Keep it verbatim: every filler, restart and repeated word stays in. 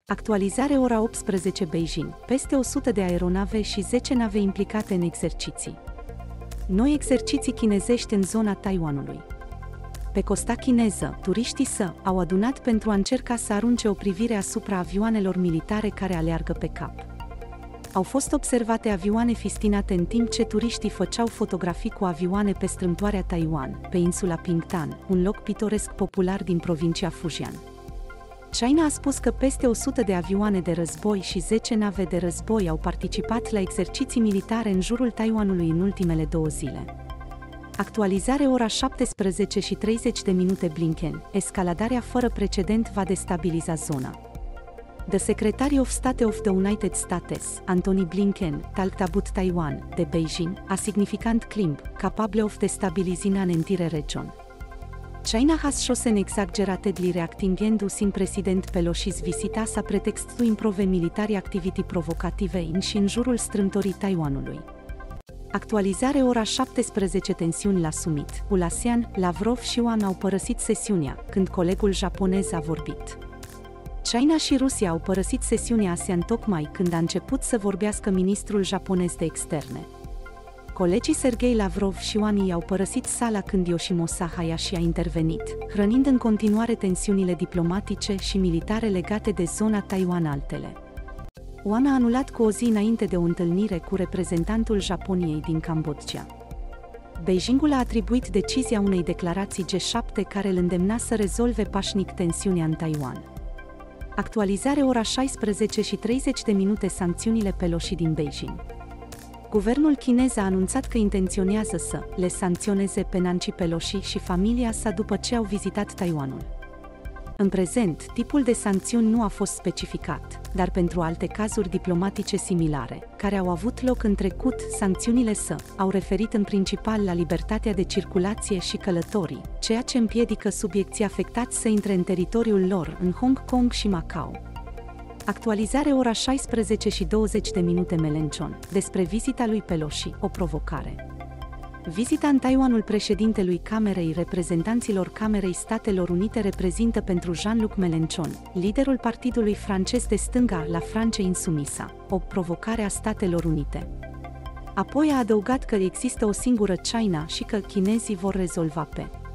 Actualizare ora optsprezece Beijing, peste o sută de aeronave și zece nave implicate în exerciții. Noi exerciții chinezești în zona Taiwanului. Pe costa chineză, turiștii S au adunat pentru a încerca să arunce o privire asupra avioanelor militare care aleargă pe cap. Au fost observate avioane fistinate în timp ce turiștii făceau fotografii cu avioane pe strâmtoarea Taiwan, pe insula Pingtan, un loc pitoresc popular din provincia Fujian. China a spus că peste o sută de avioane de război și zece nave de război au participat la exerciții militare în jurul Taiwanului în ultimele două zile. Actualizare ora șaptesprezece și treizeci de minute Blinken, escaladarea fără precedent va destabiliza zona. The Secretary of State of the United States, Antony Blinken, talked about Taiwan, de Beijing, a significant climb, capable of destabilizing an entire region. China has chosen exaggeratedly reacting and using President Pelosi's visit as a pretext to improve military activity provocative in și în jurul strâmtorii Taiwanului. Actualizare ora șaptesprezece Tensiuni la summit. ASEAN, Lavrov și Wang au părăsit sesiunea, când colegul japonez a vorbit. China și Rusia au părăsit sesiunea ASEAN tocmai când a început să vorbească ministrul japonez de externe. Colegii Sergei Lavrov și Wang au părăsit sala când Yoshimasa Hayashi a intervenit, hrănind în continuare tensiunile diplomatice și militare legate de zona Taiwan altele. Wang a anulat cu o zi înainte de o întâlnire cu reprezentantul Japoniei din Cambodgia. Beijingul a atribuit decizia unei declarații G șapte care îl îndemna să rezolve pașnic tensiunea în Taiwan. Actualizare ora șaisprezece și treizeci de minute Sancțiunile Pelosi din Beijing. Guvernul chinez a anunțat că intenționează să le sancționeze pe Nancy Pelosi și familia sa după ce au vizitat Taiwanul. În prezent, tipul de sancțiuni nu a fost specificat, dar pentru alte cazuri diplomatice similare, care au avut loc în trecut, sancțiunile S au referit în principal la libertatea de circulație și călătorii, ceea ce împiedică subiecții afectați să intre în teritoriul lor în Hong Kong și Macau. Actualizare ora șaisprezece și douăzeci de minute Mélenchon, despre vizita lui Pelosi, o provocare. Vizita în Taiwanul președintelui Camerei Reprezentanților Camerei Statelor Unite reprezintă pentru Jean-Luc Mélenchon, liderul partidului francez de stânga La France Insoumise, o provocare a Statelor Unite. Apoi a adăugat că există o singură China și că chinezii vor rezolva pe